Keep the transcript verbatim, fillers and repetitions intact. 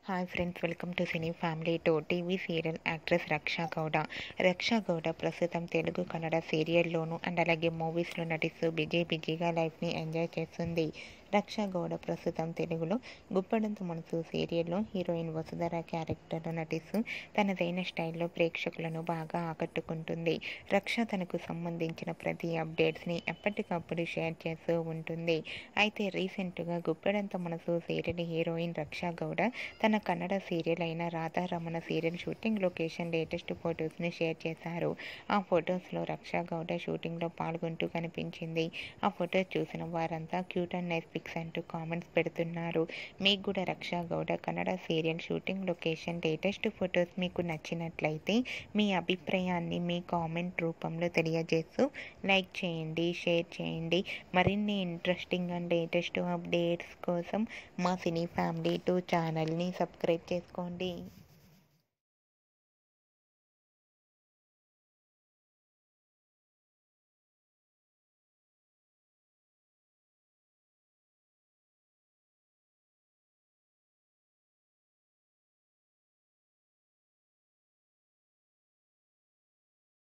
Hi friends, welcome to cine family two. TV serial actress రక్షగౌడ రక్షగౌడ ప్రస్తుతం Telugu Kannada సీరియల్లోనూ and అలాగే మూవీస్లో నటిస్తూ బిజీ బిజీగా లైఫ్ని ఎంజాయ్ చేస్తుంది. రక్షగౌడ ప్రస్తుతం తెలుగులో గుప్పడంత మనసు సీరియల్లో హీరోయిన్ వసుధర క్యారెక్టర్లో నటిస్తూ తనదైన స్టైల్లో ప్రేక్షకులను బాగా ఆకట్టుకుంటుంది. రక్ష తనకు సంబంధించిన ప్రతి అప్డేట్స్ని ఎప్పటికప్పుడు షేర్ చేస్తూ ఉంటుంది. అయితే రీసెంట్గా గుప్పెడంత మనసు సీరియల్ హీరోయిన్ రక్షగౌడ తన కన్నడ సీరియల్ అయిన Radharamana serial shooting location latest ఫొటోస్ని షేర్ చేశారు. ఆ ఫొటోస్లో రక్షగౌడ షూటింగ్లో పాల్గొంటూ కనిపించింది. ఆ ఫొటోస్ చూసిన వారంతా క్యూట్ అండ్ నైస్ పిక్స్ అంటూ కామెంట్స్ పెడుతున్నారు. మీకు కూడా రక్షగౌడ Kannada serial shooting location latest photos మీకు నచ్చినట్లయితే మీ అభిప్రాయాన్ని మీ కామెంట్ రూపంలో తెలియజేస్తూ లైక్ చేయండి, షేర్ చేయండి. మరిన్ని ఇంట్రెస్టింగ్ అండ్ లేటెస్ట్ అప్డేట్స్ కోసం మా సినీ ఫ్యామిలీ టూ ఛానల్ని సబ్స్క్రైబ్ చేసుకోండి.